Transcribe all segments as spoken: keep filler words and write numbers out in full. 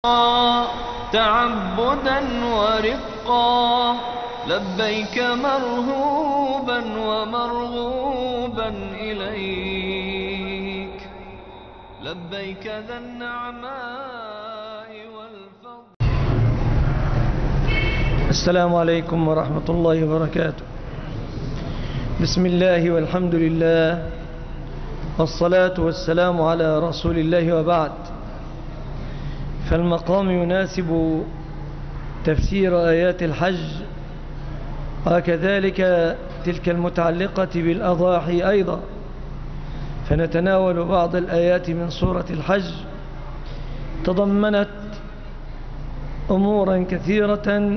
تعبدا ورقا لبيك مرهوبا ومرغوبا إليك لبيك ذا النعماء والفضل. السلام عليكم ورحمة الله وبركاته. بسم الله والحمد لله والصلاة والسلام على رسول الله وبعد. فالمقام يناسب تفسير آيات الحج وكذلك تلك المتعلقة بالأضاحي أيضا، فنتناول بعض الآيات من سورة الحج تضمنت أمورا كثيرة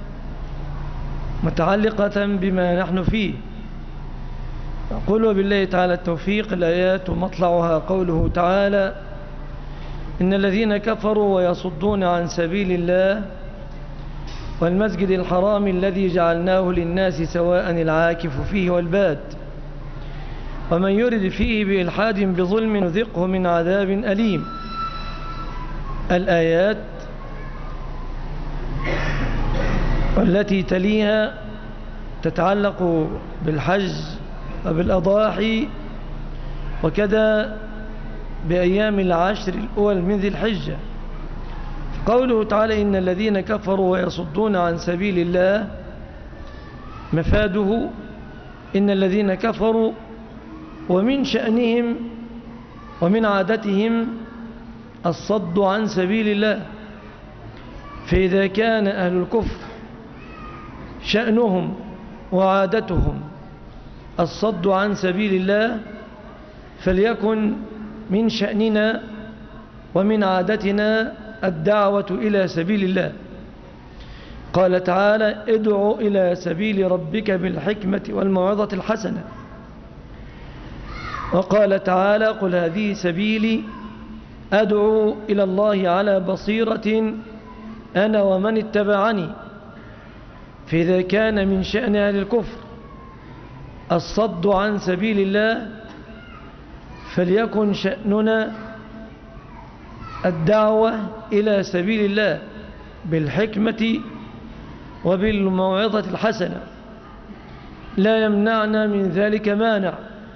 متعلقة بما نحن فيه. نقول بالله تعالى التوفيق. الآيات مطلعها قوله تعالى: إن الذين كفروا ويصدون عن سبيل الله والمسجد الحرام الذي جعلناه للناس سواء العاكف فيه والباد ومن يرد فيه بإلحاد بظلم نذقه من عذاب أليم. الآيات والتي تليها تتعلق بالحج وبالأضاحي وكذا بأيام العشر الأول من ذي الحجة. قوله تعالى: إن الذين كفروا ويصدون عن سبيل الله، مفاده إن الذين كفروا ومن شأنهم ومن عادتهم الصد عن سبيل الله. فإذا كان أهل الكفر شأنهم وعادتهم الصد عن سبيل الله، فليكن من شأننا ومن عادتنا الدعوة إلى سبيل الله. قال تعالى: ادعو إلى سبيل ربك بالحكمة والموعظة الحسنة. وقال تعالى: قل هذه سبيلي أدعو إلى الله على بصيرة أنا ومن اتبعني. فإذا كان من شأن أهل الكفر الصد عن سبيل الله، فليكن شأننا الدعوة إلى سبيل الله بالحكمة وبالموعظة الحسنة، لا يمنعنا من ذلك مانع.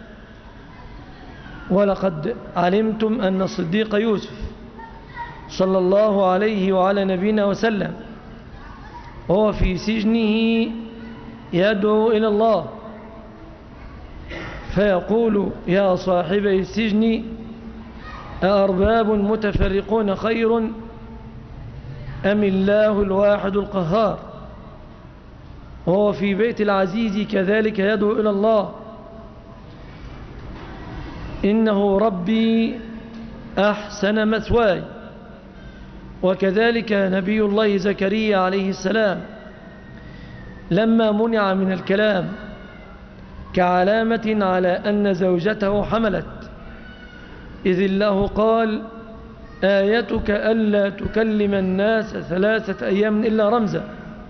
ولقد علمتم أن الصديق يوسف صلى الله عليه وعلى نبينا وسلم وهو في سجنه يدعو إلى الله فيقول: يا صاحبي السجن أأرباب متفرقون خير أم الله الواحد القهار. وهو في بيت العزيز كذلك يدعو إلى الله: إنه ربي أحسن مثواي. وكذلك نبي الله زكريا عليه السلام لما منع من الكلام كعلامة على أن زوجته حملت، إذ الله قال: آيتك ألا تكلم الناس ثلاثة أيام إلا رمزا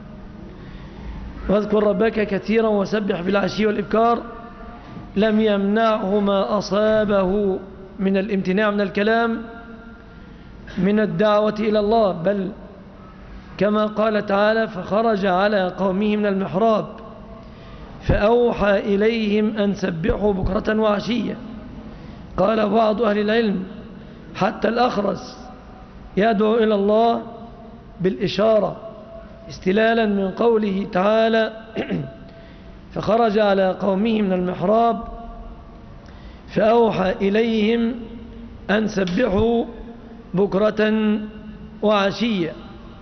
واذكر ربك كثيرا وسبح بالعشي والإبكار. لم يمنعه ما أصابه من الامتناع من الكلام من الدعوة إلى الله، بل كما قال تعالى: فخرج على قومه من المحراب فأوحى إليهم أن سبحوا بكرة وعشية. قال بعض أهل العلم: حتى الأخرس يدعو إلى الله بالإشارة استلالا من قوله تعالى: فخرج على قومه من المحراب فأوحى إليهم أن سبحوا بكرة وعشية.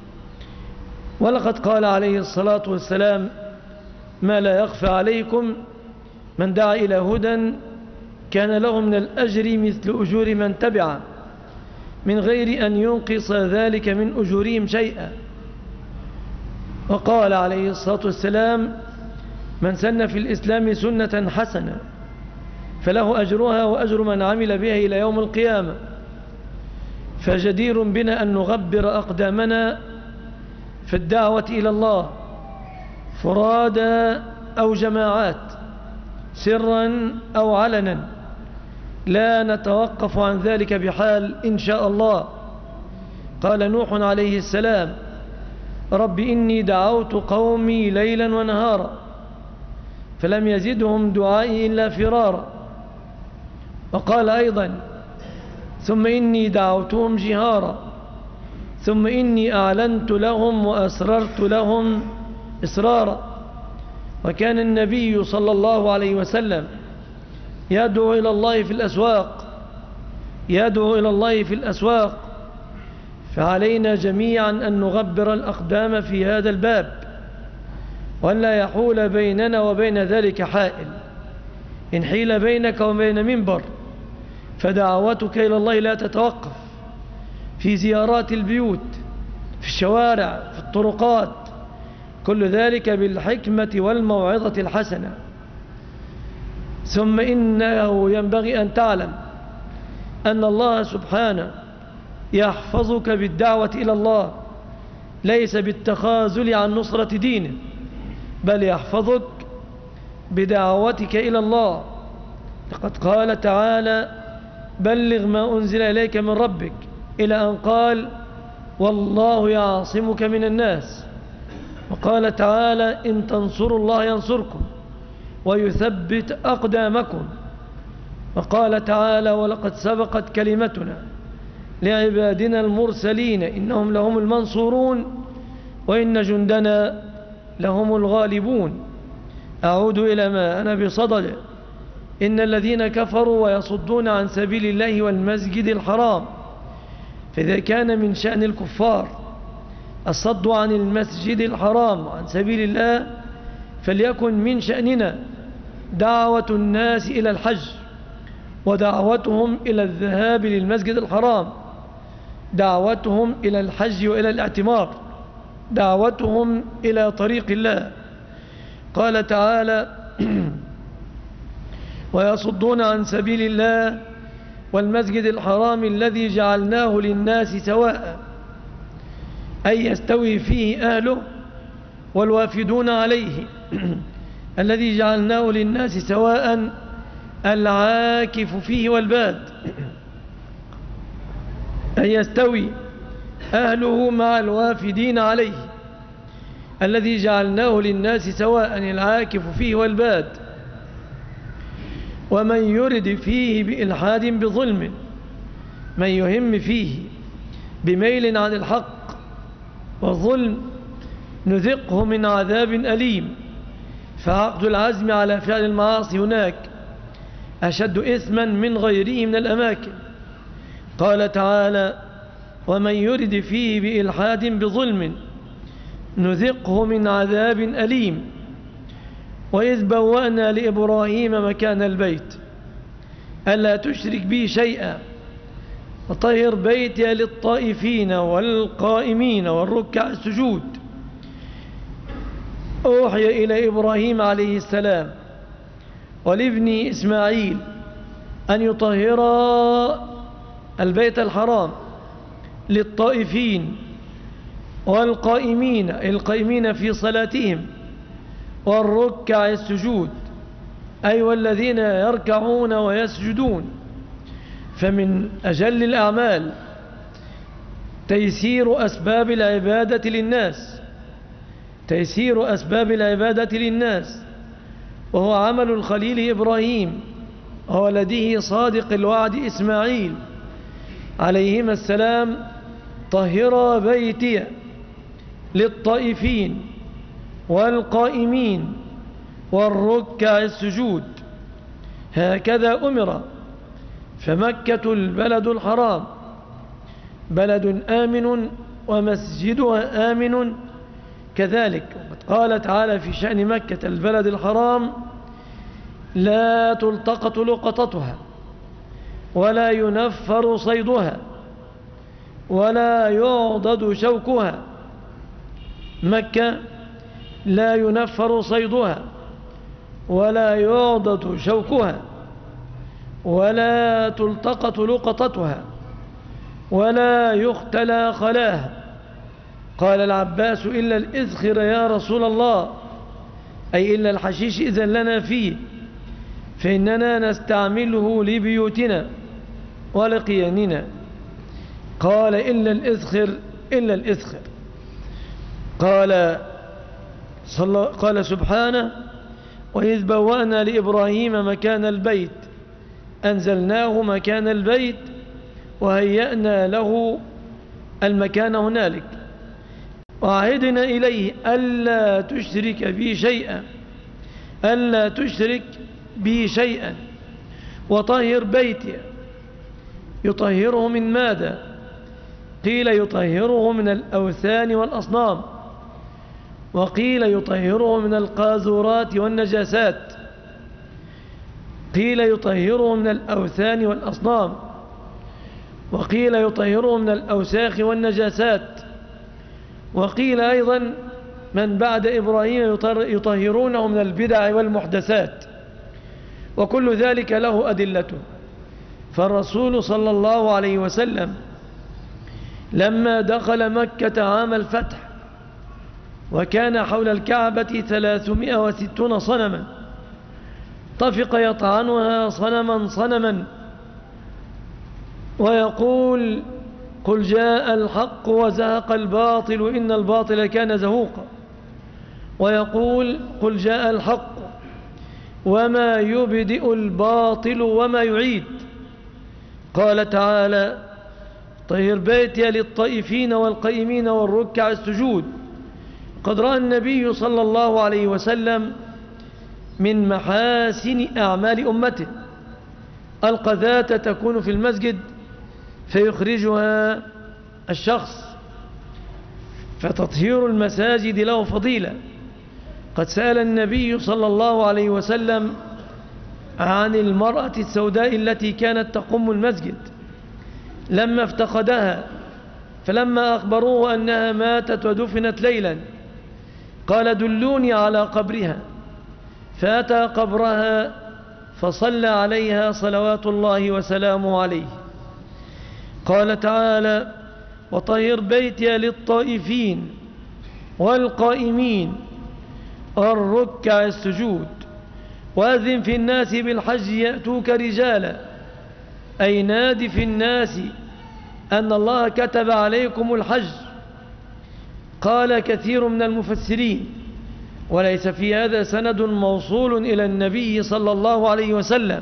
ولقد قال عليه الصلاة والسلام: ما لا يخفى عليكم من دعا إلى هدى كان له من الأجر مثل أجور من تبعه من غير أن ينقص ذلك من أجورهم شيئا. وقال عليه الصلاة والسلام: من سن في الإسلام سنة حسنة فله أجرها وأجر من عمل بها إلى يوم القيامة. فجدير بنا أن نغبر أقدامنا في الدعوة إلى الله فرادا أو جماعات، سرا أو علنا، لا نتوقف عن ذلك بحال إن شاء الله، قال نوح عليه السلام: رب إني دعوت قومي ليلا ونهارا فلم يزدهم دعائي إلا فرارا. وقال أيضا: ثم إني دعوتهم جهارا ثم إني أعلنت لهم وأسررت لهم إسرارا. وكان النبي صلى الله عليه وسلم يدعو إلى الله في الأسواق يدعو إلى الله في الأسواق فعلينا جميعا أن نغبر الأقدام في هذا الباب، وأن لا يحول بيننا وبين ذلك حائل. إن حيل بينك وبين منبر فدعوتك إلى الله لا تتوقف، في زيارات البيوت، في الشوارع، في الطرقات، كل ذلك بالحكمة والموعظة الحسنة. ثم إنه ينبغي أن تعلم أن الله سبحانه يحفظك بالدعوة إلى الله، ليس بالتخاذل عن نصرة دينه، بل يحفظك بدعوتك إلى الله. لقد قال تعالى: بلغ ما أنزل إليك من ربك، إلى أن قال: والله يعصمك من الناس. وقال تعالى: إن تنصروا الله ينصركم ويثبت أقدامكم. وقال تعالى: ولقد سبقت كلمتنا لعبادنا المرسلين إنهم لهم المنصورون وإن جندنا لهم الغالبون. أعود إلى ما أنا بصدده: إن الذين كفروا ويصدون عن سبيل الله والمسجد الحرام، فإذا كان من شأن الكفار الصد عن المسجد الحرام وعن سبيل الله، فليكن من شأننا دعوة الناس إلى الحج ودعوتهم إلى الذهاب للمسجد الحرام، دعوتهم إلى الحج وإلى الاعتمار، دعوتهم إلى طريق الله. قال تعالى: ويصدون عن سبيل الله والمسجد الحرام الذي جعلناه للناس سواء، أي يستوي فيه أهله والوافدون عليه الذي جعلناه للناس سواء، العاكف فيه والباد، أي يستوي أهله مع الوافدين عليه الذي جعلناه للناس سواء، العاكف فيه والباد. ومن يرد فيه بإلحاد بظلم، من يهم فيه بميل عن الحق والظلم نذقه من عذاب أليم. فعقد العزم على فعل المعاصي هناك أشد إثما من غيره من الأماكن. قال تعالى: ومن يرد فيه بإلحاد بظلم نذقه من عذاب أليم. وإذ بوأنا لإبراهيم مكان البيت ألا تشرك بي شيئا وطهر بيتي للطائفين والقائمين والركع السجود. أوحي إلى إبراهيم عليه السلام ولابن إسماعيل أن يطهرا البيت الحرام للطائفين والقائمين، القائمين في صلاتهم، والركع السجود، أي والذين يركعون ويسجدون. فمن أجل الأعمال تيسير أسباب العبادة للناس تيسير أسباب العبادة للناس وهو عمل الخليل إبراهيم وولده صادق الوعد إسماعيل عليهما السلام: طهر بيتي للطائفين والقائمين والركع السجود. هكذا أمر. فمكة البلد الحرام بلد آمن ومسجدها آمن كذلك. وقد قال تعالى في شأن مكة البلد الحرام: لا تلتقط لقطتها ولا ينفر صيدها ولا يعضد شوكها. مكة لا ينفر صيدها ولا يعضد شوكها ولا تلتقط لقطتها ولا يختلى خلاها. قال العباس: إلا الإذخر يا رسول الله، أي إلا الحشيش إذن لنا فيه، فإننا نستعمله لبيوتنا ولقياننا. قال إلا الإذخر إلا الإذخر. قال صلى قال سبحانه وإذ بوأنا لإبراهيم مكان البيت أنزلناه مكان البيت وهيأنا له المكان هنالك وعهدنا إليه ألا تشرك بي شيئا ألا تشرك بي شيئا وطهر بيتي. يطهره من ماذا؟ قيل يطهره من الأوثان والأصنام، وقيل يطهره من القاذورات والنجاسات. قيل يطهره من الأوثان والأصنام، وقيل يطهره من الأوساخ والنجاسات، وقيل أيضا من بعد إبراهيم يطهرونه من البدع والمحدثات، وكل ذلك له أدلته. فالرسول صلى الله عليه وسلم لما دخل مكة عام الفتح وكان حول الكعبة ثلاثمائة وستون صنما طفق يطعنها صنما صنما ويقول قل جاء الحق وزهق الباطل إن الباطل كان زهوقا، ويقول قل جاء الحق وما يبدئ الباطل وما يعيد. قال تعالى طهر بيتي للطائفين والقائمين والركع السجود. قد رأى النبي صلى الله عليه وسلم من محاسن أعمال أمته القذاة تكون في المسجد فيخرجها الشخص، فتطهير المساجد له فضيلة. قد سأل النبي صلى الله عليه وسلم عن المرأة السوداء التي كانت تقوم المسجد لما افتقدها، فلما أخبروه أنها ماتت ودفنت ليلا قال دلوني على قبرها، فأتى قبرها فصلى عليها صلوات الله وسلامه عليه. قال تعالى وطهر بيتي للطائفين والقائمين والركع السجود وأذن في الناس بالحج يأتوك رجالا، أي نادي في الناس أن الله كتب عليكم الحج. قال كثير من المفسرين وليس في هذا سند موصول إلى النبي صلى الله عليه وسلم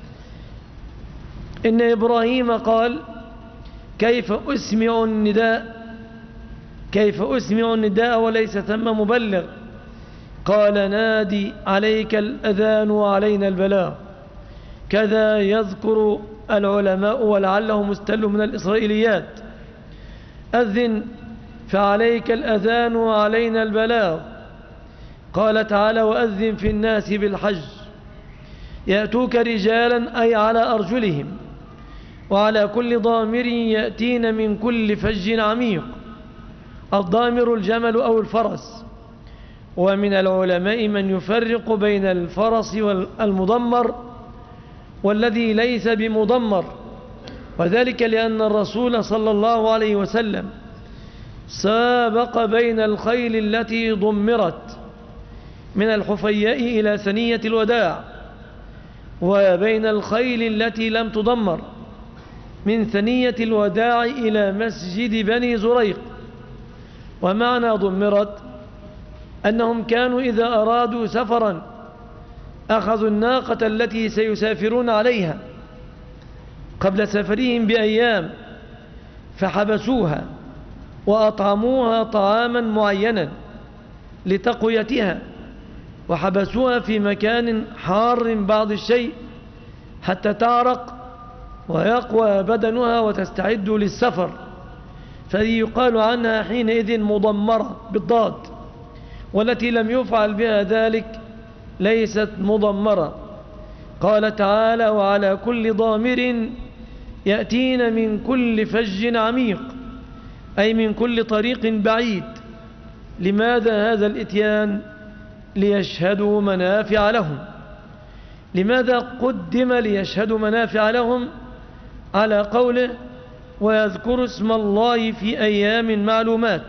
إن إبراهيم قال كيف أسمع النداء كيف أسمع النداء وليس ثم مبلغ؟ قال نادي عليك الأذان وعلينا البلاغ. كذا يذكر العلماء ولعله مستل من الإسرائيليات. أذن فعليك الأذان وعلينا البلاغ. قال تعالى وأذن في الناس بالحج يأتوك رجالا أي على أرجلهم وعلى كل ضامر يأتين من كل فج عميق. الضامر الجمل أو الفرس. ومن العلماء من يفرق بين الفرس والمضمر والذي ليس بمضمر، وذلك لأن الرسول صلى الله عليه وسلم سابق بين الخيل التي ضمرت من الحفياء إلى ثنية الوداع وبين الخيل التي لم تضمر من ثنية الوداع إلى مسجد بني زريق. ومعنى ضمرت أنهم كانوا إذا أرادوا سفرا أخذوا الناقة التي سيسافرون عليها قبل سفرهم بأيام فحبسوها وأطعموها طعاما معينا لتقويتها، وحبسوها في مكان حار بعض الشيء حتى تعرق ويقوى بدنها وتستعد للسفر، فهي يقال عنها حينئذ مضمرة بالضاد، والتي لم يفعل بها ذلك ليست مضمرة. قال تعالى وعلى كل ضامر يأتين من كل فج عميق، أي من كل طريق بعيد. لماذا هذا الإتيان؟ ليشهدوا منافع لهم. لماذا قدم ليشهدوا منافع لهم على قوله ويذكر اسم الله في أيام معلومات؟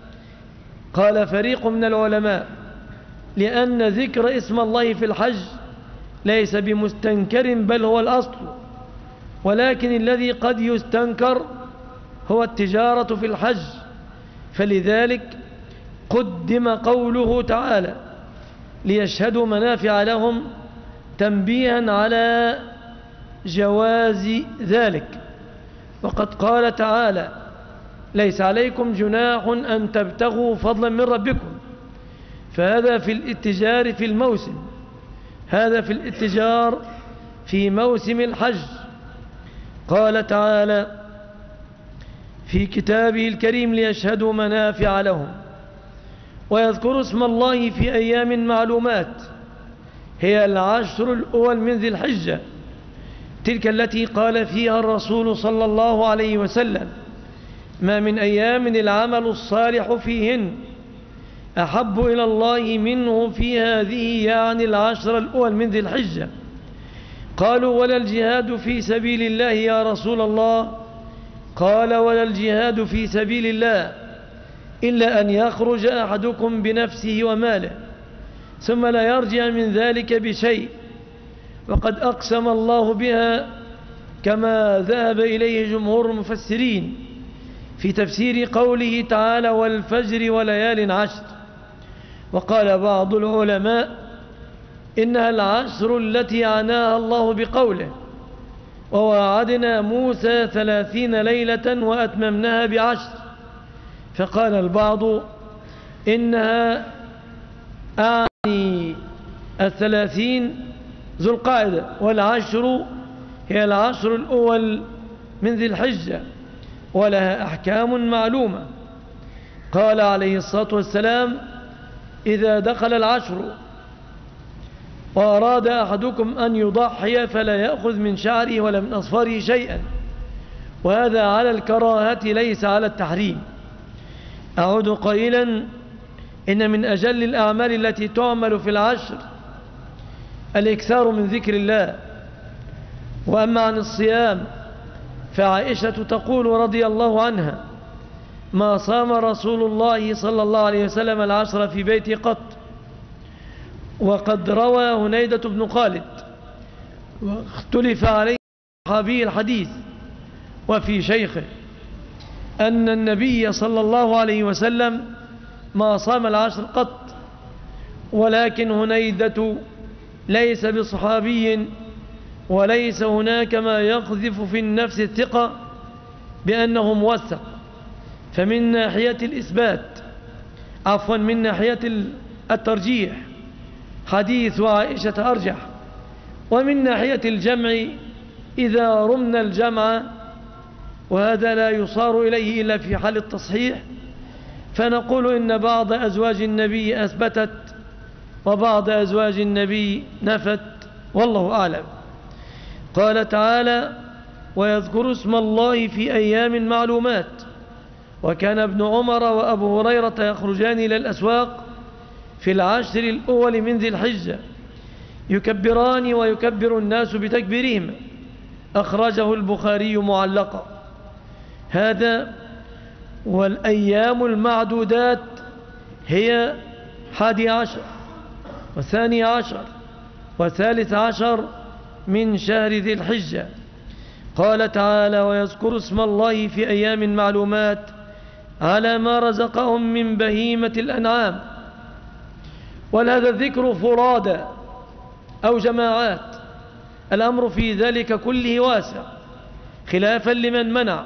قال فريق من العلماء لأن ذكر اسم الله في الحج ليس بمستنكر بل هو الأصل، ولكن الذي قد يستنكر هو التجارة في الحج، فلذلك قدم قوله تعالى ليشهدوا منافع لهم تنبيها على جواز ذلك. وقد قال تعالى ليس عليكم جناح أن تبتغوا فضلا من ربكم، فهذا في الاتجار في الموسم، هذا في الاتجار في موسم الحج. قال تعالى في كتابه الكريم ليشهدوا منافع لهم ويذكروا اسم الله في أيام معلومات، هي العشر الأول من ذي الحجة، تلك التي قال فيها الرسول صلى الله عليه وسلم ما من أيام العمل الصالح فيهن أحب إلى الله منه في هذه، يعني العشر الأول من ذي الحجة. قالوا ولا الجهاد في سبيل الله يا رسول الله؟ قال ولا الجهاد في سبيل الله إلا أن يخرج أحدكم بنفسه وماله ثم لا يرجع من ذلك بشيء، وقد أقسم الله بها كما ذهب إليه جمهور المفسرين في تفسير قوله تعالى والفجر وليال عشر. وقال بعض العلماء إنها العشر التي عناها الله بقوله وواعدنا موسى ثلاثين ليلة وأتممناها بعشر. فقال البعض إنها أعني الثلاثين ذو القاعدة، والعشر هي العشر الأول من ذي الحجة، ولها أحكام معلومة. قال عليه الصلاة والسلام إذا دخل العشر وأراد أحدكم أن يضحي فلا يأخذ من شعره ولا من أصفاره شيئا، وهذا على الكراهة ليس على التحريم. أعود قائلا إن من أجل الأعمال التي تعمل في العشر الإكثار من ذكر الله. وأما عن الصيام فعائشة تقول رضي الله عنها ما صام رسول الله صلى الله عليه وسلم العشر في بيتي قط. وقد روى هنيدة بن خالد واختلف عليه صحابي الحديث وفي شيخه أن النبي صلى الله عليه وسلم ما صام العشر قط، ولكن هنيدة ليس بصحابي وليس هناك ما يقذف في النفس الثقة بأنه موثق. فمن ناحية الإثبات عفوا من ناحية الترجيح حديث عائشة أرجح، ومن ناحية الجمع إذا رمنا الجمع وهذا لا يصار إليه إلا في حال التصحيح فنقول إن بعض أزواج النبي أثبتت وبعض أزواج النبي نفت، والله أعلم. قال تعالى ويذكر اسم الله في أيام معلومات. وكان ابن عمر وأبو هريرة يخرجان إلى الأسواق في العشر الأول من ذي الحجة يكبران ويكبر الناس بتكبيرهم، أخرجه البخاري معلقا. هذا والأيام المعدودات هي حادي عشر وثاني عشر وثالث عشر من شهر ذي الحجة. قال تعالى ويذكر اسم الله في أيام معلومات على ما رزقهم من بهيمة الأنعام. ولهذا الذكر فرادى أو جماعات، الأمر في ذلك كله واسع، خلافا لمن منع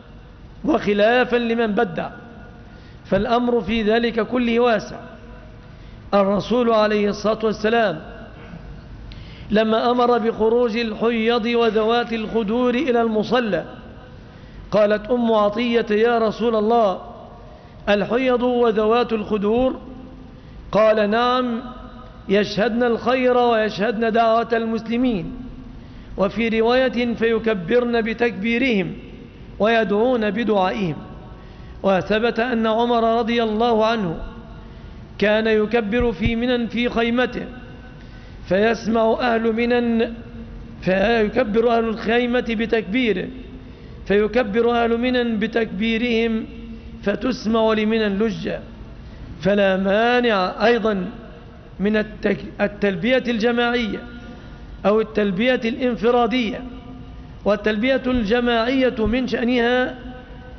وخلافا لمن بدع، فالأمر في ذلك كله واسع. الرسول عليه الصلاة والسلام لما أمر بخروج الحيض وذوات الخدور إلى المصلى قالت أم عطية يا رسول الله الحيض وذوات الخدور؟ قال نعم، يشهدن الخير ويشهدن دعوة المسلمين. وفي رواية فيكبرن بتكبيرهم ويدعون بدعائهم. وثبت أن عمر رضي الله عنه كان يكبر في منى في خيمته فيسمع أهل منى فيكبر أهل الخيمة بتكبيره فيكبر أهل منى بتكبيرهم فتسمع لمنى اللجة. فلا مانع أيضا من التلبية الجماعية أو التلبية الانفرادية. والتلبية الجماعية من شأنها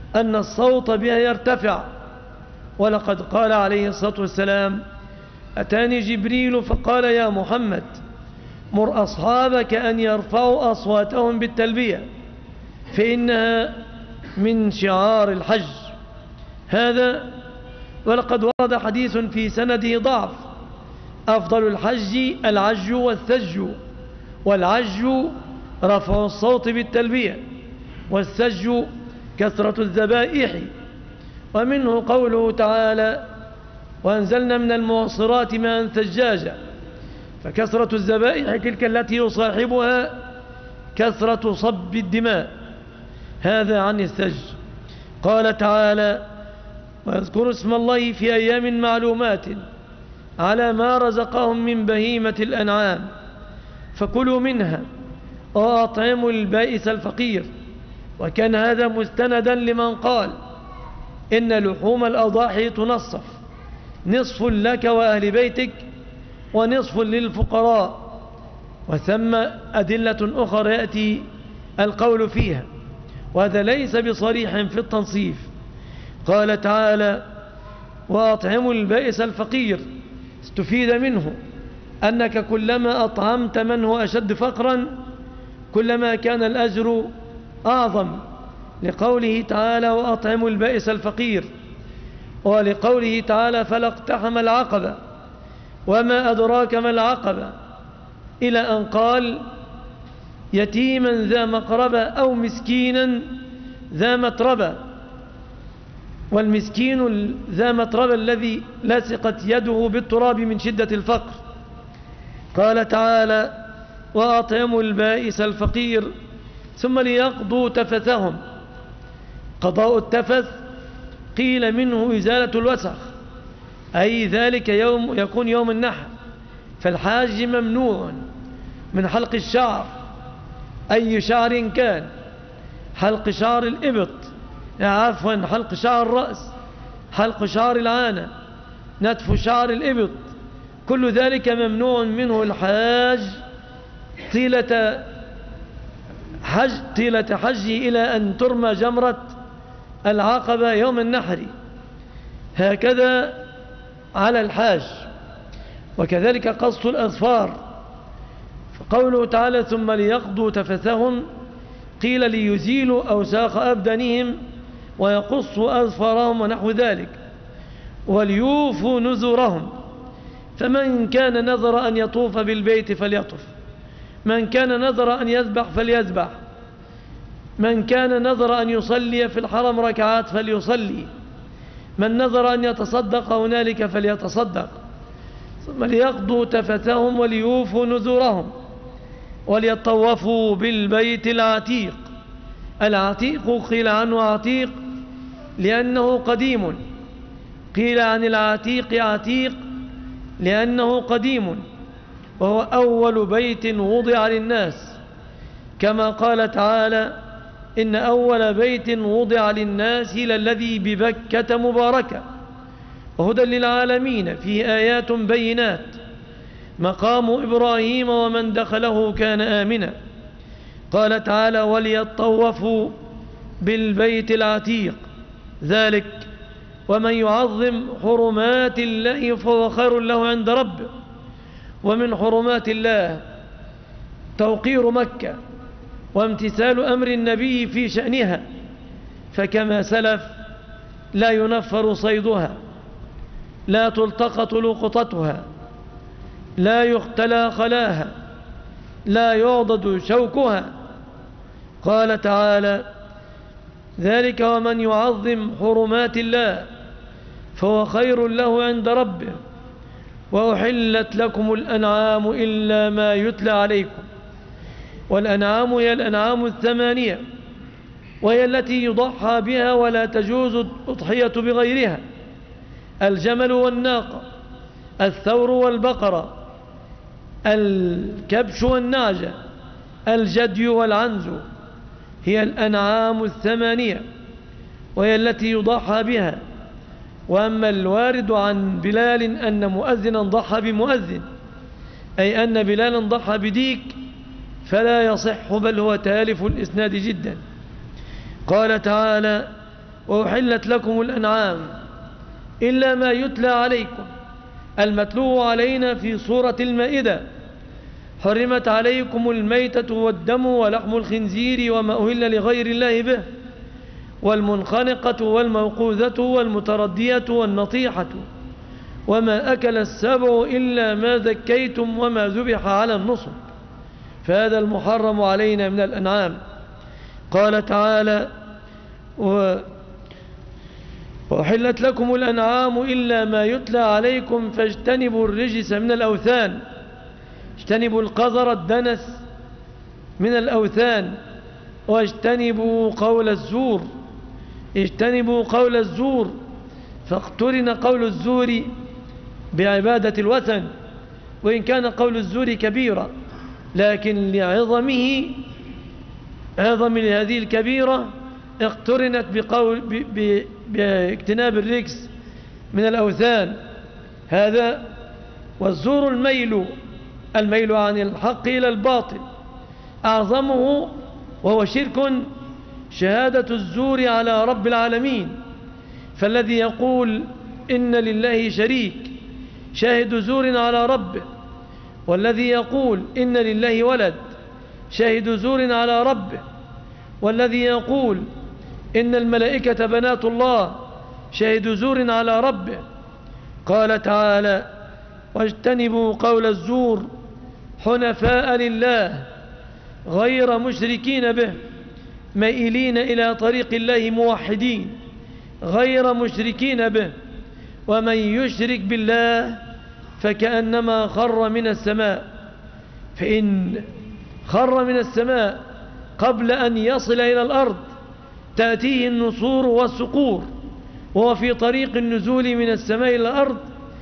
أن الصوت بها يرتفع. ولقد قال عليه الصلاة والسلام: أتاني جبريل فقال يا محمد مر أصحابك أن يرفعوا أصواتهم بالتلبية فإنها من شعار الحج. هذا ولقد ورد حديث في سنده ضعف: أفضل الحج العج والثج، والعج رفع الصوت بالتلبية، والثج كثرة الذبائح. ومنه قوله تعالى: وأنزلنا من المعصرات ماء ثجاجا، فكثرة الذبائح تلك التي يصاحبها كثرة صب الدماء. هذا عن الثج. قال تعالى: ويذكر اسم الله في أيام معلومات على ما رزقهم من بهيمة الأنعام فكلوا منها وأطعموا البائس الفقير. وكان هذا مستندا لمن قال إن لحوم الأضاحي تنصف، نصف لك وأهل بيتك ونصف للفقراء. وثم أدلة أخرى يأتي القول فيها، وهذا ليس بصريح في التنصيف. قال تعالى: وأطعموا البائس الفقير، استفيد منه أنك كلما أطعمت من هو أشد فقرا كلما كان الأجر أعظم، لقوله تعالى: وأطعموا البائس الفقير، ولقوله تعالى: فلا اقتحم العقبة وما أدراك ما العقبة، إلى أن قال: يتيما ذا مقربة أو مسكينا ذا متربة. والمسكين ذا متربة الذي لصقت يده بالتراب من شدة الفقر. قال تعالى: وأطعموا البائس الفقير ثم ليقضوا تفثهم. قضاء التفث قيل منه إزالة الوسخ، أي ذلك يوم يكون يوم النحر، فالحاج ممنوع من حلق الشعر أي شعر كان، حلق شعر الإبط، عفوا حلق شعر الرأس، حلق شعر العانة، نتف شعر الإبط، كل ذلك ممنوع منه الحاج طيلة حج طيلة حجه إلى أن ترمى جمرة العقبة يوم النحر. هكذا على الحاج. وكذلك قص الأظفار، فقوله تعالى: ثم ليقضوا تفثهم، قيل ليزيلوا أوساخ أبدانهم ويقصوا أظفارهم ونحو ذلك، وليوفوا نذورهم. فمن كان نذر أن يطوف بالبيت فليطف، من كان نذر أن يذبح فليذبح، من كان نذر أن يصلي في الحرم ركعات فليصلي، من نذر أن يتصدق هنالك فليتصدق. ثم ليقضوا تفثهم وليوفوا نذورهم وليطوفوا بالبيت العتيق. العتيق قيل عنه عتيق لأنه قديم، قيل عن العتيق عتيق لأنه قديم، وهو أول بيت وضع للناس، كما قال تعالى: إن أول بيت وضع للناس للذي ببكة مباركة وهدى للعالمين فيه آيات بينات مقام إبراهيم ومن دخله كان آمنا. قال تعالى: وليطوفوا بالبيت العتيق، ذلك ومن يعظم حرمات الله فهو خير له عند ربه. ومن حرمات الله توقير مكة وامتثال أمر النبي في شأنها، فكما سلف لا ينفر صيدها، لا تلتقط لقطتها، لا يختلى خلاها، لا يعضد شوكها. قال تعالى: ذلك ومن يعظم حرمات الله فهو خير له عند ربه، وأحلت لكم الأنعام إلا ما يتلى عليكم. والأنعام هي الأنعام الثمانية، وهي التي يضحى بها ولا تجوز الأضحية بغيرها: الجمل والناقة، الثور والبقرة، الكبش والنعجة، الجدي والعنز، هي الأنعام الثمانية وهي التي يضحى بها. وأما الوارد عن بلال أن مؤذنا ضحى بمؤذن، أي أن بلالا ضحى بديك، فلا يصح بل هو تالف الإسناد جدا. قال تعالى: وأحلت لكم الأنعام إلا ما يتلى عليكم المتلو علينا في سورة المائدة. حرمت عليكم الميتة والدم ولحم الخنزير وما أهل لغير الله به والمنخنقة والموقوذة والمتردية والنطيحة وما أكل السبع إلا ما ذكيتم وما ذبح على النصب، فهذا المحرم علينا من الأنعام. قال تعالى: وأحلت لكم الأنعام إلا ما يتلى عليكم فاجتنبوا الرجس من الأوثان. اجتنبوا القذر الدنس من الأوثان، واجتنبوا قول الزور. اجتنبوا قول الزور، فاقترن قول الزور بعبادة الوثن، وإن كان قول الزور كبيرا، لكن لعظمه عظم هذه الكبيرة اقترنت بقول ب ب باجتناب الرجس من الأوثان. هذا والزور الميل الميل عن الحق إلى الباطل. أعظمه وهو شرك شهادة الزور على رب العالمين، فالذي يقول إن لله شريك شاهد زور على ربه، والذي يقول إن لله ولد شاهد زور على ربه، والذي يقول إن الملائكة بنات الله شاهد زور على ربه. قال تعالى: واجتنبوا قول الزور حنفاء لله غير مشركين به مائلين إلى طريق الله موحدين غير مشركين به، ومن يشرك بالله فكأنما خر من السماء. فإن خر من السماء قبل أن يصل إلى الأرض تأتيه النصور والصقور، وهو في طريق النزول من السماء إلى الأرض،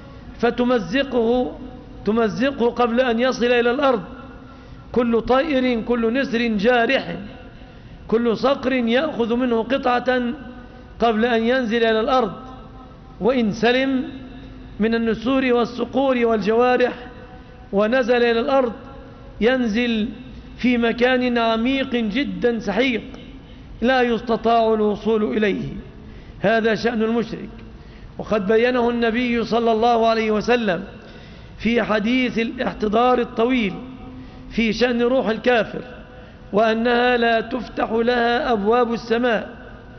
فتمزقه تمزقه قبل أن يصل إلى الأرض كل طائر، كل نسر جارح، كل صقر يأخذ منه قطعة قبل أن ينزل إلى الأرض. وإن سلم من النسور والصقور والجوارح ونزل إلى الأرض ينزل في مكان عميق جدا سحيق لا يستطاع الوصول إليه. هذا شأن المشرك، وقد بينه النبي صلى الله عليه وسلم في حديث الاحتضار الطويل في شأن روح الكافر، وأنها لا تفتح لها أبواب السماء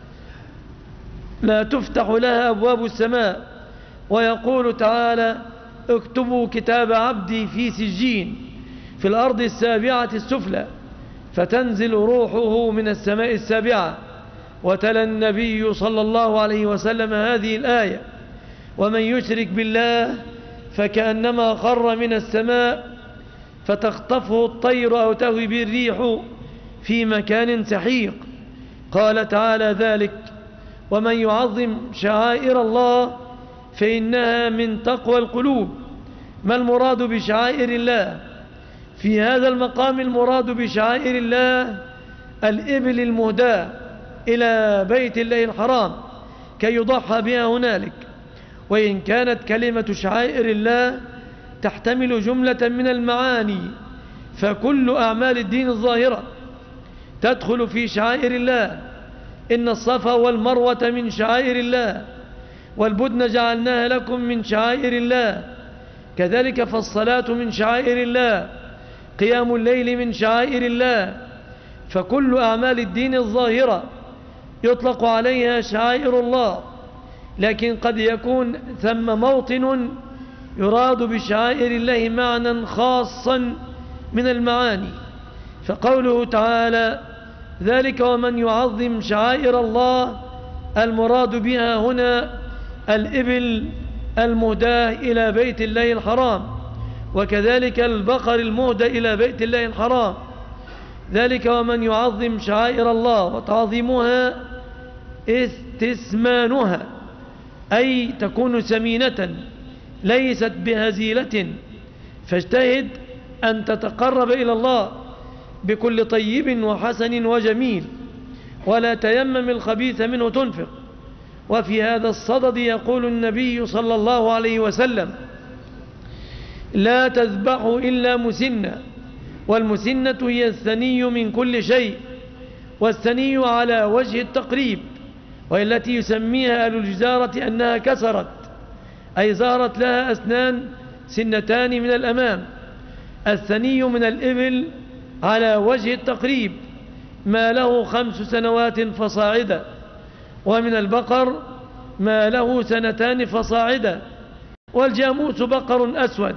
لا تفتح لها أبواب السماء. ويقول تعالى: اكتبوا كتاب عبدي في سجين في الأرض السابعة السفلى، فتنزل روحه من السماء السابعة. وتلا النبي صلى الله عليه وسلم هذه الآية: ومن يشرك بالله فكأنما خر من السماء فتخطفه الطير أو تهوي به الريح في مكان سحيق. قال تعالى ذلك: ومن يعظم شعائر الله فإنها من تقوى القلوب. ما المراد بشعائر الله؟ في هذا المقام المراد بشعائر الله الإبل المهداة إلى بيت الله الحرام كي يضحى بها هنالك. وإن كانت كلمة شعائر الله تحتمل جملة من المعاني، فكل أعمال الدين الظاهرة تدخل في شعائر الله. إن الصفا والمروة من شعائر الله، والبدن جعلناها لكم من شعائر الله، كذلك فالصلاة من شعائر الله، قيام الليل من شعائر الله. فكل أعمال الدين الظاهرة يطلق عليها شعائر الله، لكن قد يكون ثم موطن يراد بشعائر الله معنى خاصا من المعاني. فقوله تعالى: ذلك ومن يعظم شعائر الله، المراد بها هنا الإبل المهداة إلى بيت الله الحرام، وكذلك البقر المهدى إلى بيت الله الحرام. ذلك ومن يعظم شعائر الله، وتعظيمها استثمانها، أي تكون سمينة ليست بهزيلة. فاجتهد أن تتقرب إلى الله بكل طيب وحسن وجميل، ولا تيمم الخبيث منه تنفق. وفي هذا الصدد يقول النبي صلى الله عليه وسلم: لا تذبحوا إلا مسنة، والمسنة هي الثني من كل شيء، والثني على وجه التقريب، والتي يسميها أهل الجزارة أنها كسرت، أي ظهرت لها أسنان سنتان من الأمام. الثني من الإبل على وجه التقريب ما له خمس سنوات فصاعدا، ومن البقر ما له سنتان فصاعدا. والجاموس بقر أسود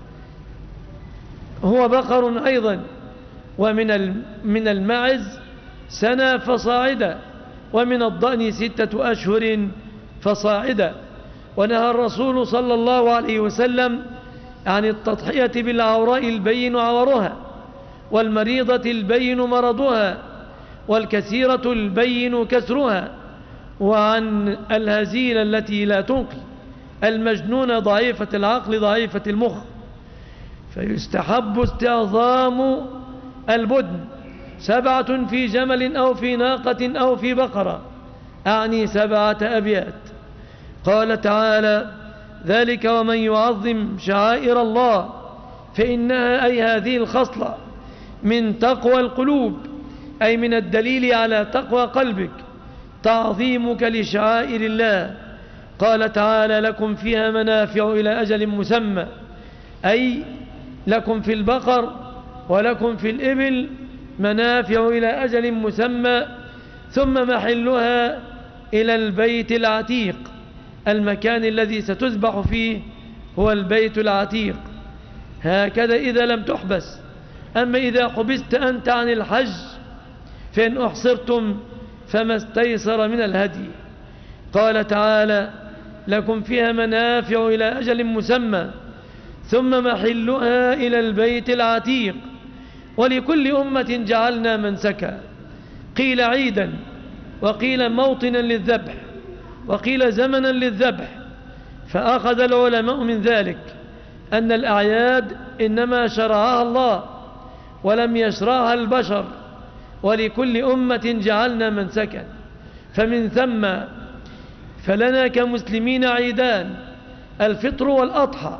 هو بقر أيضا. ومن من المعز سنة فصاعدا، ومن الضأن ستة أشهر فصاعدا. ونهى الرسول صلى الله عليه وسلم عن التضحية بالعوراء البين عورها، والمريضة البين مرضها، والكثيرة البين كسرها، وعن الهزيلة التي لا تنقي، المجنونة ضعيفة العقل ضعيفة المخ. فيستحب استعظام البدن سبعة في جمل أو في ناقة أو في بقرة، أعني سبعة أبيات. قال تعالى: ذلك ومن يعظم شعائر الله فإنها، أي هذه الخصلة، من تقوى القلوب، أي من الدليل على تقوى قلبك، تعظيمك لشعائر الله. قال تعالى: لكم فيها منافع إلى أجل مسمى، أي لكم في البقر ولكم في الإبل منافع إلى أجل مسمى، ثم محلها إلى البيت العتيق. المكان الذي ستذبح فيه هو البيت العتيق. هكذا إذا لم تحبس. أما إذا حبست أنت عن الحج فإن أحصرتم فما استيسر من الهدي. قال تعالى: لكم فيها منافع إلى أجل مسمى ثم محلها إلى البيت العتيق. ولكل أمة جعلنا منسكا، قيل عيدا، وقيل موطنا للذبح، وقيل زمنا للذبح. فأخذ العلماء من ذلك أن الأعياد إنما شرعها الله ولم يشرعها البشر، ولكل أمة جعلنا منسكا. فمن ثم فلنا كمسلمين عيدان: الفطر والأضحى،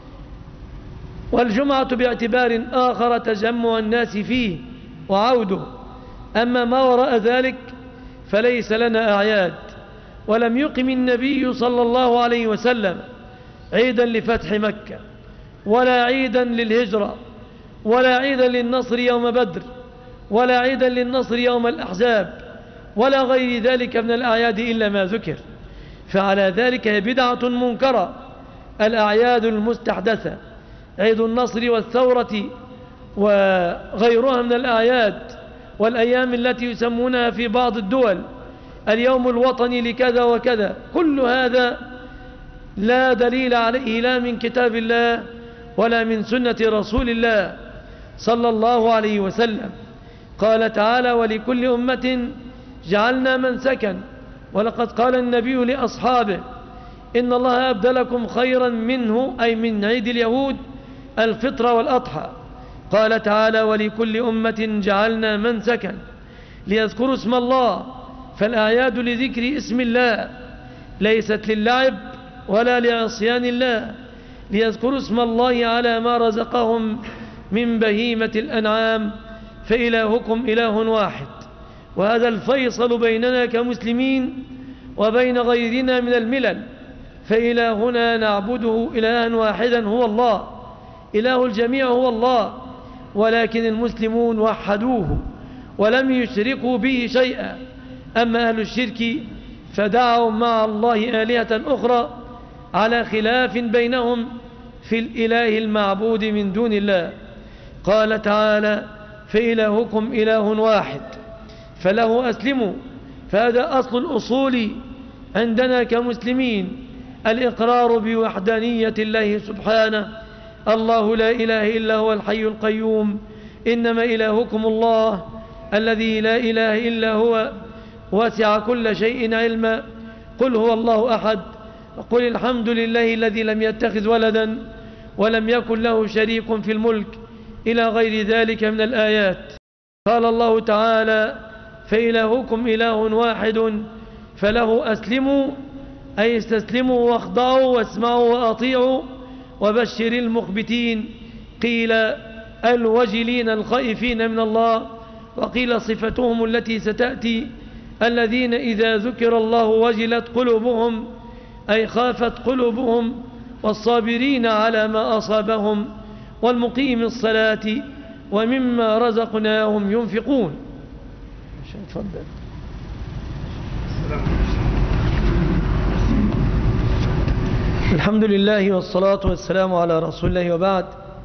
والجمعة باعتبار آخر تجمع الناس فيه وعوده. أما ما وراء ذلك فليس لنا أعياد. ولم يقم النبي صلى الله عليه وسلم عيدا لفتح مكة، ولا عيدا للهجرة، ولا عيدا للنصر يوم بدر، ولا عيدا للنصر يوم الأحزاب، ولا غير ذلك من الأعياد إلا ما ذكر. فعلى ذلك هي بدعة منكرة الأعياد المستحدثة، عيد النصر والثورة وغيرها من الأعياد، والأيام التي يسمونها في بعض الدول اليوم الوطني لكذا وكذا. كل هذا لا دليل عليه لا من كتاب الله ولا من سنة رسول الله صلى الله عليه وسلم. قال تعالى: ولكل أمة جعلنا منسكا. ولقد قال النبي لأصحابه: إن الله أبدلكم خيرا منه، أي من عيد اليهود، الفطر والأضحى. قال تعالى: ولكل أمة جعلنا منسكا ليذكروا اسم الله. فالأعياد لذكر اسم الله، ليست للعب ولا لعصيان الله، ليذكروا اسم الله على ما رزقهم من بهيمة الأنعام. فإلهكم إله واحد. وهذا الفيصل بيننا كمسلمين وبين غيرنا من الملل. فإلهنا نعبده إلها واحدا هو الله، إله الجميع هو الله، ولكن المسلمون وحدوه ولم يشركوا به شيئا. أما أهل الشرك فدعوا مع الله آلهة أخرى على خلاف بينهم في الإله المعبود من دون الله. قال تعالى: فإلهكم إله واحد فله أسلموا. فهذا أصل الأصول عندنا كمسلمين، الإقرار بوحدانية الله سبحانه. الله لا إله إلا هو الحي القيوم، إنما إلهكم الله الذي لا إله إلا هو وسع كل شيء علما. قل هو الله أحد، وقل الحمد لله الذي لم يتخذ ولدا ولم يكن له شريك في الملك، إلى غير ذلك من الآيات. قال الله تعالى: فإلهكم إله واحد فله أسلموا، أي استسلموا واخضعوا واسمعوا وأطيعوا وبشر المخبتين. قيل الوجلين الخائفين من الله، وقيل صفتهم التي ستأتي الذين إذا ذكر الله وجلت قلوبهم أي خافت قلوبهم، والصابرين على ما أصابهم، والمقيم الصلاة ومما رزقناهم ينفقون. تفضل. الحمد لله والصلاة والسلام على رسول الله، وبعد.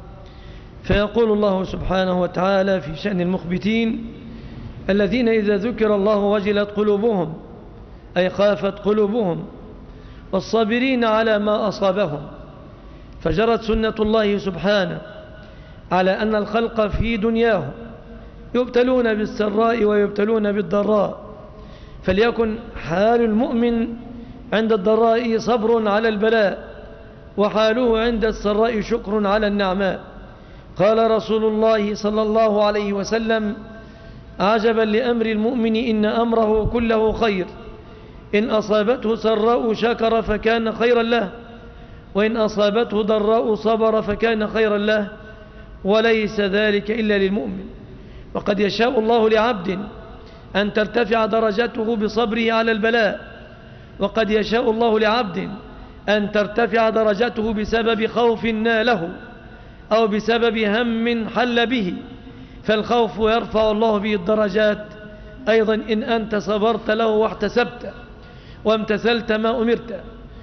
فيقول الله سبحانه وتعالى في شأن المخبتين: الذين إذا ذكر الله وجلت قلوبهم أي خافت قلوبهم، والصابرين على ما أصابهم. فجرت سنة الله سبحانه على أن الخلق في دنياهم يبتلون بالسراء ويبتلون بالضراء، فليكن حال المؤمن عند الضراء صبر على البلاء، وحاله عند السراء شكر على النعماء. قال رسول الله صلى الله عليه وسلم: عجبا لأمر المؤمن إن أمره كله خير، إن أصابته سراء شكر فكان خيرا له، وإن أصابته ضراء صبر فكان خيرا له، وليس ذلك إلا للمؤمن. وقد يشاء الله لعبد أن ترتفع درجته بصبره على البلاء، وقد يشاء الله لعبد أن ترتفع درجته بسبب خوف ناله أو بسبب هم حل به، فالخوف يرفع الله به الدرجات أيضا إن أنت صبرت له واحتسبت وامتثلت ما أمرت.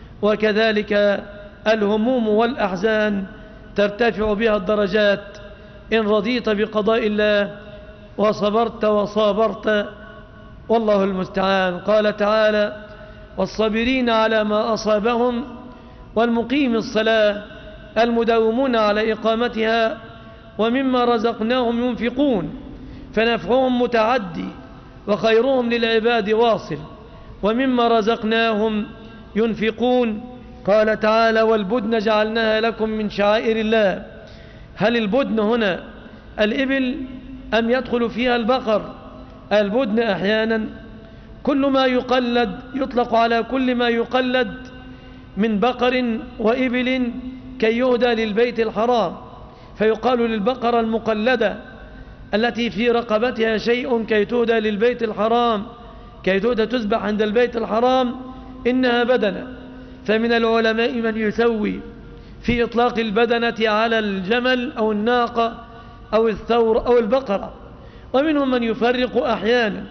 وكذلك الهموم والأحزان ترتفع بها الدرجات إن رضيت بقضاء الله وصبرت وصابرت، والله المستعان. قال تعالى: والصابرين على ما أصابهم، والمقيم الصلاة المداومون على إقامتها، ومما رزقناهم ينفقون، فنفعهم متعدي وخيرهم للعباد واصل، ومما رزقناهم ينفقون. قال تعالى: والبدن جعلناها لكم من شعائر الله. هل البدن هنا الإبل أم يدخل فيها البقر؟ البدن أحيانا كل ما يقلد، يطلق على كل ما يقلد من بقر وإبل كي يهدى للبيت الحرام، فيقال للبقرة المقلدة التي في رقبتها شيء كي تهدى للبيت الحرام، كي تهدى تذبح عند البيت الحرام، إنها بدنة. فمن العلماء من يسوي في إطلاق البدنة على الجمل أو الناقة أو الثور أو البقرة، ومنهم من يفرق أحيانا،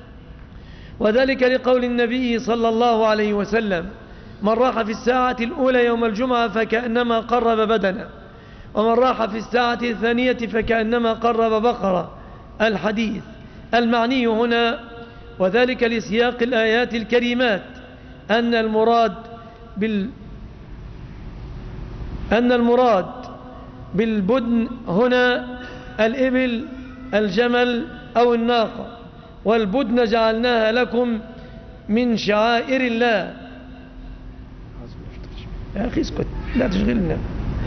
وذلك لقول النبي صلى الله عليه وسلم: من راح في الساعة الأولى يوم الجمعة فكأنما قرب بدنة، ومن راح في الساعة الثانية فكأنما قرب بقرة. الحديث المعني هنا، وذلك لسياق الآيات الكريمات، أن المراد بال أن المراد بالبدن هنا الإبل، الجمل أو الناقة. والبدن جعلناها لكم من شعائر الله. يا أخي اسكت، لا تشغلنا.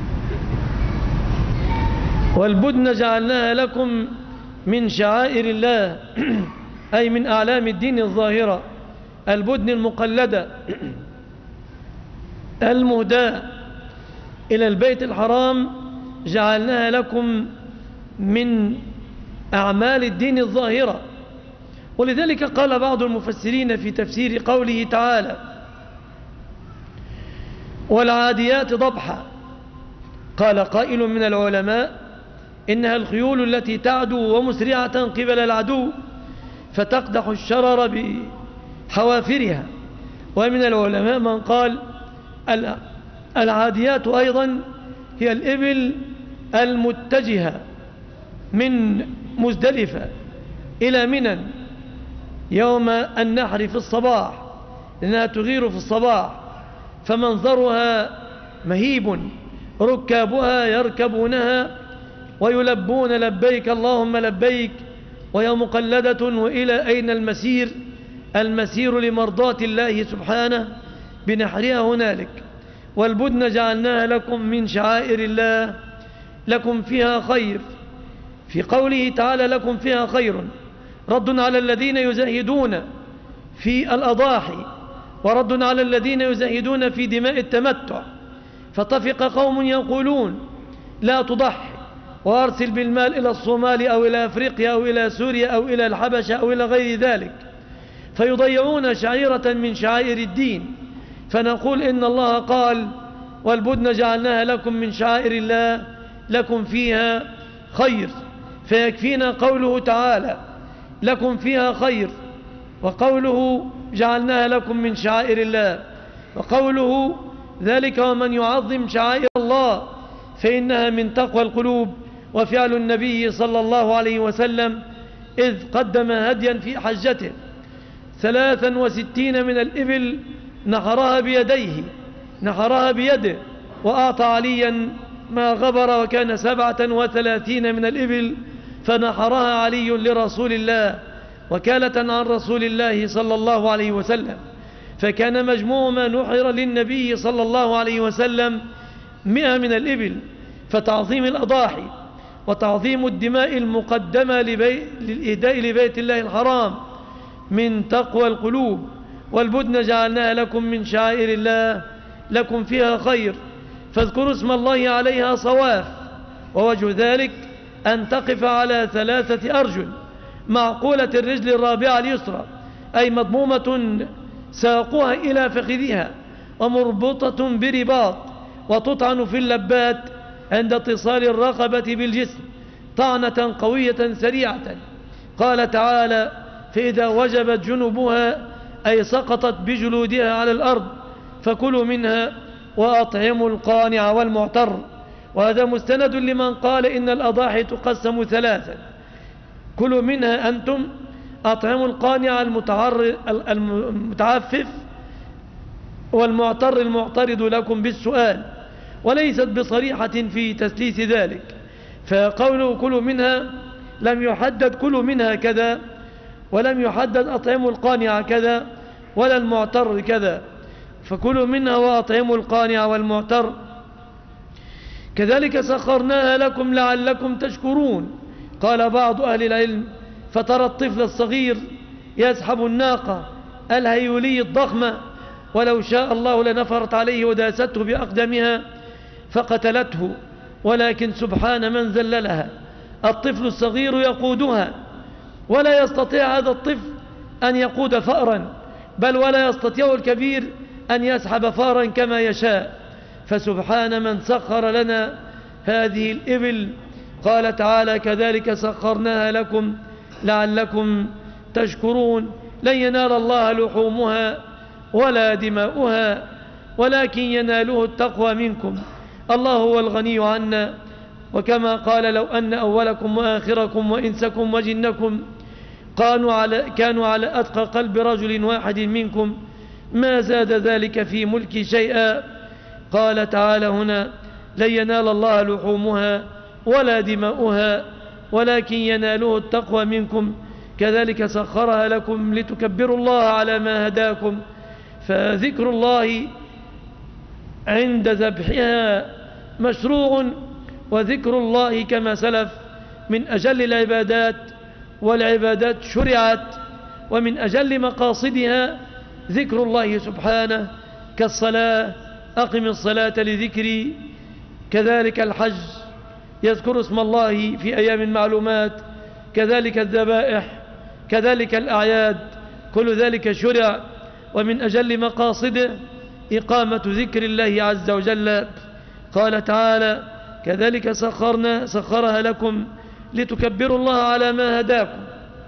والبدن جعلناها لكم من شعائر الله أي من أعلام الدين الظاهرة. البدن المقلدة المهداة إلى البيت الحرام جعلناها لكم من أعمال الدين الظاهرة. ولذلك قال بعض المفسرين في تفسير قوله تعالى: والعاديات ضبحا، قال قائل من العلماء: إنها الخيول التي تعدو ومسرعة قبل العدو فتقدح الشرر بحوافرها. ومن العلماء من قال: العاديات أيضا هي الإبل المتجهة من مزدلفة إلى منى يوم النحر في الصباح، لأنها تغير في الصباح، فمنظرها مهيب، ركابها يركبونها ويلبون لبيك اللهم لبيك، وهي مقلدة. وإلى أين المسير؟ المسير لمرضاة الله سبحانه بنحرها هنالك. والبدن جعلناها لكم من شعائر الله لكم فيها خير. في قوله تعالى: لكم فيها خير، رد على الذين يزهدون في الأضاحي، ورد على الذين يزهدون في دماء التمتع. فطفق قوم يقولون: لا تضحي، وأرسل بالمال إلى الصومال أو إلى أفريقيا أو إلى سوريا أو إلى الحبشة أو إلى غير ذلك. فيضيعون شعيرة من شعائر الدين. فنقول إن الله قال: والبدن جعلناها لكم من شعائر الله لكم فيها خير، فيكفينا قوله تعالى: لكم فيها خير، وقوله: جعلناها لكم من شعائر الله، وقوله: ذلك ومن يعظم شعائر الله فإنها من تقوى القلوب. وفعل النبي صلى الله عليه وسلم إذ قدم هديا في حجته ثلاثا وستين من الإبل نحرها بيديه نحرها بيده وأعطى عليا ما غبر، وكان سبعة وثلاثين من الإبل فنحرها علي لرسول الله وكالة عن رسول الله صلى الله عليه وسلم، فكان مجموع ما نحر للنبي صلى الله عليه وسلم مئة من الإبل. فتعظيم الأضاحي وتعظيم الدماء المقدمة للإهداء لبيت الله الحرام من تقوى القلوب. والبدن جعلناها لكم من شعائر الله لكم فيها خير، فاذكروا اسم الله عليها صواف. ووجه ذلك أن تقف على ثلاثة أرجل معقولة الرجل الرابعة اليسرى، أي مضمومة ساقها إلى فخذها ومربوطة برباط، وتطعن في اللبات عند اتصال الرقبة بالجسم طعنة قوية سريعة. قال تعالى: فإذا وجبت جنوبها، أي سقطت بجلودها على الأرض، فكلوا منها وأطعموا القانع والمعتر. وهذا مستند لمن قال إن الأضاحي تقسم ثلاثا: كلوا منها أنتم، أطعموا القانع المتعفف، والمعتر المعترض لكم بالسؤال، وليست بصريحة في تسليس ذلك. فقوله كلوا منها لم يحدد كلوا منها كذا، ولم يحدد أطعموا القانع كذا، ولا المعتر كذا، فكلوا منها وأطعموا القانع والمعتر. كذلك سخرناها لكم لعلكم تشكرون. قال بعض أهل العلم: فترى الطفل الصغير يسحب الناقة الهيولي الضخمة، ولو شاء الله لنفرت عليه وداسته بأقدامها فقتلته، ولكن سبحان من ذللها. الطفل الصغير يقودها، ولا يستطيع هذا الطفل أن يقود فأرا، بل ولا يستطيع الكبير أن يسحب فأرا كما يشاء. فسبحان من سخر لنا هذه الإبل. قال تعالى: كذلك سخرناها لكم لعلكم تشكرون. لن ينال الله لحومها ولا دماؤها ولكن يناله التقوى منكم. الله هو الغني عنا. وكما قال: لو أن أولكم وآخركم وإنسكم وجنكم كانوا على, كانوا على أتقى قلب رجل واحد منكم ما زاد ذلك في ملكي شيئا. قال تعالى هنا: لن ينال الله لحومها ولا دماؤها ولكن يناله التقوى منكم. كذلك سخرها لكم لتكبروا الله على ما هداكم. فذكر الله عند ذبحها مشروع، وذكر الله كما سلف من أجل العبادات، والعبادات شرعت ومن أجل مقاصدها ذكر الله سبحانه، كالصلاة: أقم الصلاة لذكري. كذلك الحج يذكر اسم الله في أيام معلومات، كذلك الذبائح، كذلك الأعياد، كل ذلك شرع ومن أجل مقاصده إقامة ذكر الله عز وجل. قال تعالى: كذلك سخرنا سخرها لكم لتكبروا الله على ما هداكم.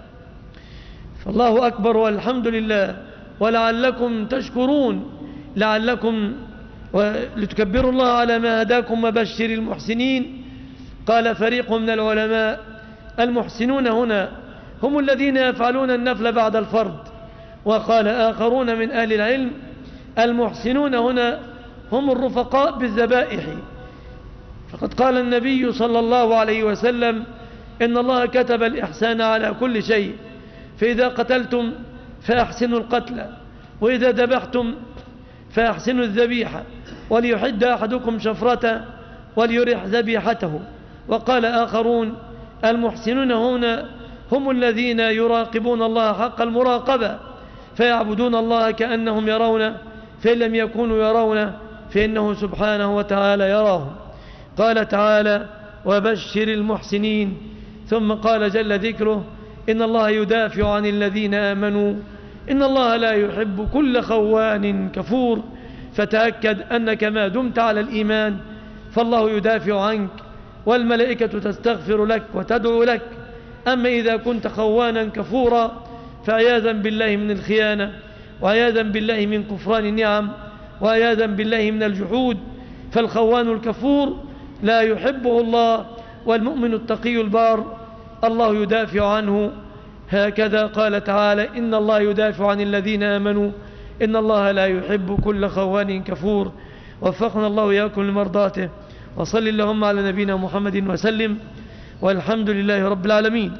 فالله أكبر والحمد لله، ولعلكم تشكرون، لعلكم ولتكبروا الله على ما هداكم وبشر المحسنين. قال فريق من العلماء: المحسنون هنا هم الذين يفعلون النفل بعد الفرض. وقال آخرون من أهل العلم: المحسنون هنا هم الرفقاء بالذبائح. فقد قال النبي صلى الله عليه وسلم: إن الله كتب الإحسان على كل شيء، فإذا قتلتم فأحسنوا القتل، وإذا ذبحتم فأحسنوا الذبيحة، وليحد أحدكم شفرته وليرح ذبيحته. وقال آخرون: المحسنون هنا هم الذين يراقبون الله حق المراقبة، فيعبدون الله كأنهم يرونه، فإن لم يكونوا يرونه فإنه سبحانه وتعالى يراهم. قال تعالى: وبشر المحسنين. ثم قال جل ذكره: إن الله يدافع عن الذين آمنوا إن الله لا يحب كل خوان كفور، فتأكد أنك ما دمت على الإيمان فالله يدافع عنك والملائكة تستغفر لك وتدعو لك. أما إذا كنت خوانا كفورا فعياذا بالله من الخيانة، وعياذا بالله من كفران النعم، وعياذا بالله من الجحود، فالخوان الكفور لا يحبه الله، والمؤمن التقي البار الله يدافع عنه. هكذا قال تعالى: إن الله يدافع عن الذين آمنوا إن الله لا يحب كل خوان كفور. وفقنا الله وإياكم لمرضاته، وصل اللهم على نبينا محمد وسلم، والحمد لله رب العالمين.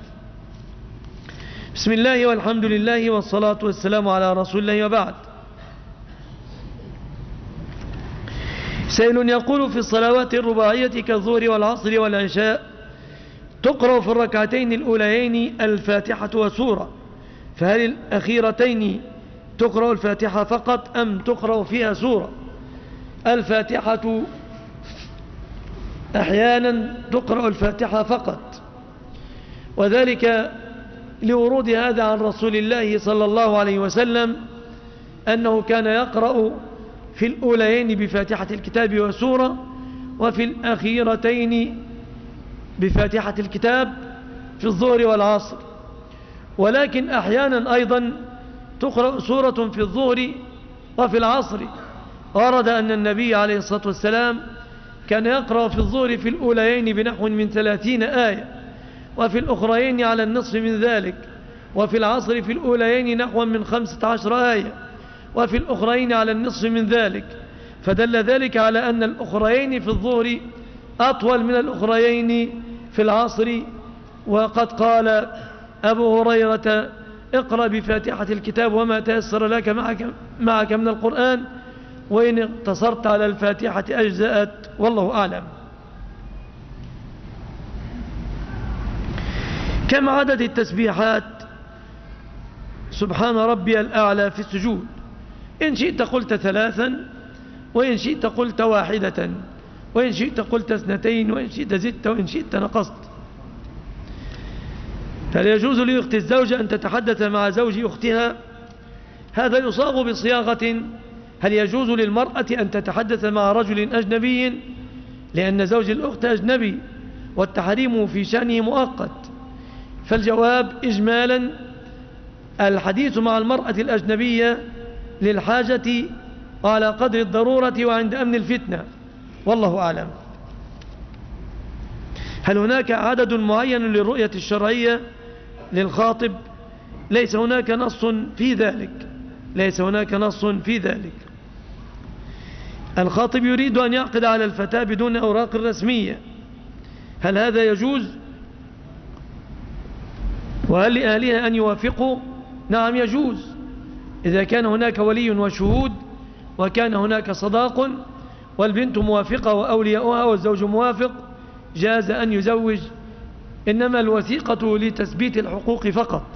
بسم الله والحمد لله والصلاة والسلام على رسول الله، وبعد. سائل يقول: في الصلوات الرباعية كالظهر والعصر والعشاء تقرأ في الركعتين الأوليين الفاتحة وسورة، فهل الأخيرتين تقرأ الفاتحة فقط أم تقرأ فيها سورة؟ الفاتحة أحيانا تقرأ الفاتحة فقط، وذلك لورود هذا عن رسول الله صلى الله عليه وسلم أنه كان يقرأ في الأوليين بفاتحة الكتاب وسورة، وفي الأخيرتين بفاتحة الكتاب في الظهر والعصر. ولكن أحيانا أيضا تقرأ سورة في الظهر وفي العصر. ورد أن النبي عليه الصلاة والسلام كان يقرأ في الظهر في الأوليين بنحو من ثلاثين آية، وفي الأخرين على النصف من ذلك، وفي العصر في الأوليين نحو من خمسة عشر آية، وفي الأخرين على النصف من ذلك. فدل ذلك على أن الأخرين في الظهر أطول من الأخرين في العصر. وقد قال أبو هريرة: اقرأ بفاتحة الكتاب وما تيسر لك معك, معك من القرآن، وإن اقتصرت على الفاتحة أجزأت، والله أعلم. كم عدد التسبيحات سبحان ربي الأعلى في السجود؟ إن شئت قلت ثلاثا، وإن شئت قلت واحدة، وإن شئت قلت اثنتين، وإن شئت زدت، وإن شئت نقصت. هل يجوز لأخت الزوجة أن تتحدث مع زوج أختها؟ هذا يصاغ بصياغة: هل يجوز للمرأة أن تتحدث مع رجل أجنبي؟ لأن زوج الأخت أجنبي، والتحريم في شأنه مؤقت. فالجواب إجمالا: الحديث مع المرأة الأجنبية للحاجة وعلى قدر الضرورة وعند أمن الفتنة، والله أعلم. هل هناك عدد معين للرؤية الشرعية للخاطب؟ ليس هناك نص في ذلك، ليس هناك نص في ذلك. الخاطب يريد أن يعقد على الفتاة بدون أوراق رسمية، هل هذا يجوز؟ وهل لأهلها أن يوافقوا؟ نعم يجوز، إذا كان هناك ولي وشهود، وكان هناك صداق، والبنت موافقة وأولياؤها والزوج موافق، جاز أن يزوج. إنما الوثيقة لتثبيت الحقوق فقط.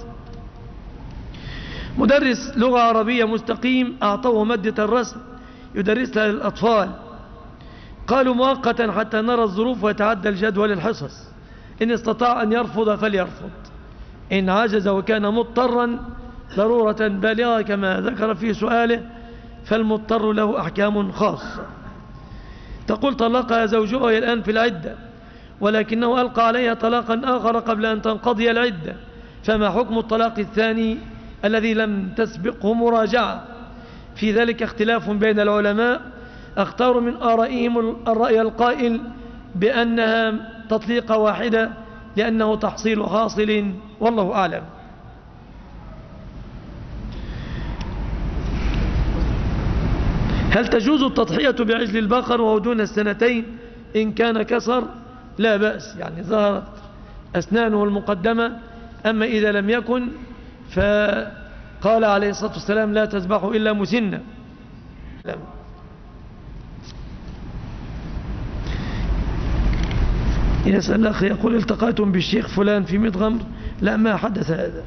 مدرس لغة عربية مستقيم أعطوه مادة الرسم يدرسها للأطفال، قالوا مؤقتا حتى نرى الظروف ويتعدى الجدول الحصص، إن استطاع أن يرفض فليرفض، إن عجز وكان مضطرا ضرورة بالغة كما ذكر في سؤاله فالمضطر له أحكام خاصة. تقول: طلقها زوجها وهي الآن في العدة، ولكنه ألقى عليها طلاقا آخر قبل أن تنقضي العدة، فما حكم الطلاق الثاني الذي لم تسبقه مراجعة؟ في ذلك اختلاف بين العلماء، اختار من آرائهم الرأي القائل بأنها تطليقة واحدة لأنه تحصيل حاصل، والله أعلم. هل تجوز التضحية بعجل البقر وهو دون السنتين إن كان كسر؟ لا بأس، يعني ظهرت أسنانه المقدمة. أما إذا لم يكن فقال عليه الصلاة والسلام: لا تذبحوا إلا مسنة. يسأل أخي يقول: التقيتم بالشيخ فلان في مدغمر؟ لا، ما حدث هذا.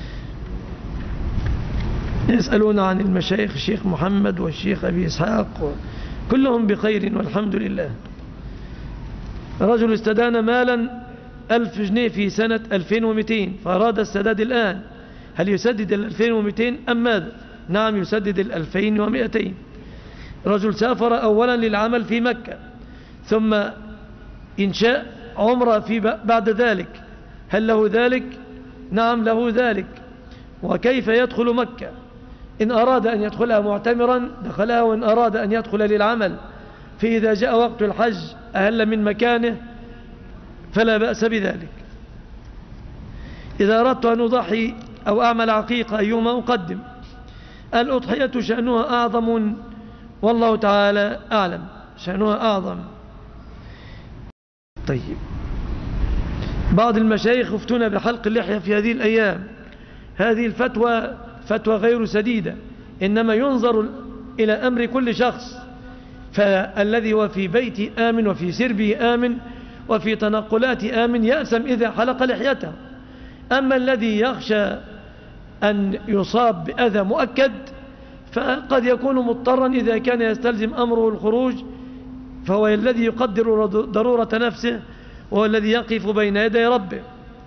يسألون عن المشايخ، الشيخ محمد والشيخ أبي إسحاق، كلهم بخير والحمد لله. رجل استدان مالا ألف جنيه في سنة ألفين ومئتين فأراد السداد الآن، هل يسدد الألفين ومئتين أم ماذا؟ نعم يسدد الألفين ومئتين. رجل سافر أولا للعمل في مكة ثم إنشاء عمره في بعد ذلك، هل له ذلك؟ نعم له ذلك. وكيف يدخل مكة؟ إن أراد أن يدخلها معتمرا دخلها، وإن أراد أن يدخل للعمل فإذا جاء وقت الحج أهل من مكانه فلا بأس بذلك. إذا أردت أن أضحي أو أعمل عقيقة أيهما أقدم؟ الأضحية شأنها أعظم والله تعالى أعلم، شأنها أعظم. طيب، بعض المشايخ يفتون بحلق اللحية في هذه الأيام. هذه الفتوى فتوى غير سديدة، إنما ينظر إلى أمر كل شخص، فالذي هو في بيته آمن وفي سربه آمن وفي تنقلاته آمن يأثم إذا حلق لحيته. أما الذي يخشى أن يصاب بأذى مؤكد فقد يكون مضطرا إذا كان يستلزم أمره الخروج، فهو الذي يقدر ضرورة نفسه وهو الذي يقف بين يدي ربه.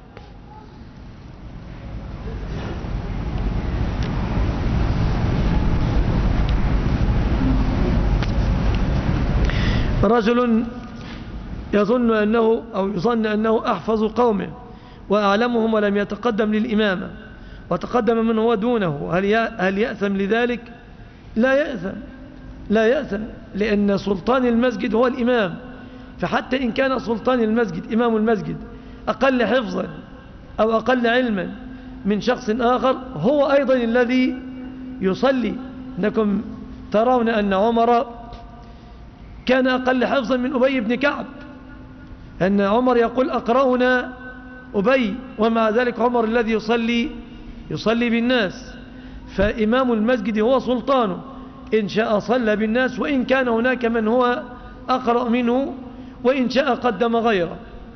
رجل يظن أنه أو يظن أنه أحفظ قومه وأعلمهم ولم يتقدم للإمامة وتقدم من هو دونه، هل يأثم لذلك؟ لا يأثم، لا يأثم، لأن سلطان المسجد هو الإمام. فحتى إن كان سلطان المسجد إمام المسجد أقل حفظا أو أقل علما من شخص آخر هو أيضا الذي يصلي. إنكم ترون أن عمر كان أقل حفظا من أبي بن كعب، أن عمر يقول أقرأنا أبي، ومع ذلك عمر الذي يصلي يصلي بالناس. فإمام المسجد هو سلطانه، إن شاء صلى بالناس وإن كان هناك من هو أقرأ منه، وإن شاء قدم غيره.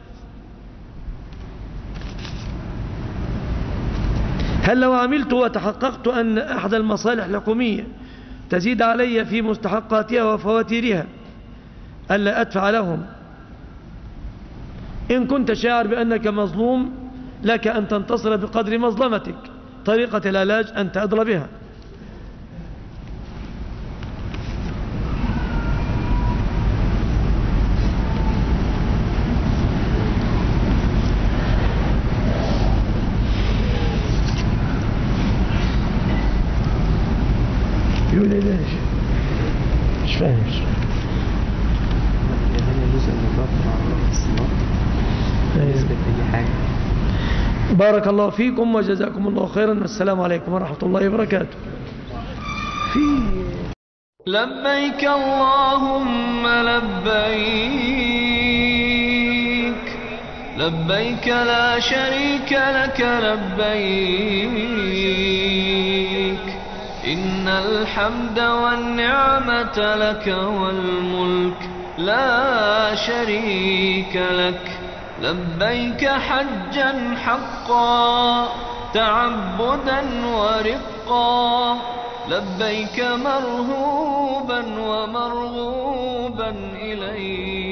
هل لو عملت وتحققت أن أحد المصالح الحكومية تزيد علي في مستحقاتها وفواتيرها ألا أدفع لهم؟ إن كنت شاعر بأنك مظلوم لك أن تنتصر بقدر مظلمتك. طريقة العلاج أن تأدر بها. يقول لي ليش؟ مش فاهم. بارك الله فيكم وجزاكم الله خيرا، والسلام عليكم ورحمة الله وبركاته. في لبيك اللهم لبيك، لبيك لا شريك لك لبيك، إن الحمد والنعمة لك والملك لا شريك لك. لبيك حجا حقا تعبدا ورقا، لبيك مرهوبا ومرغوبا إليك.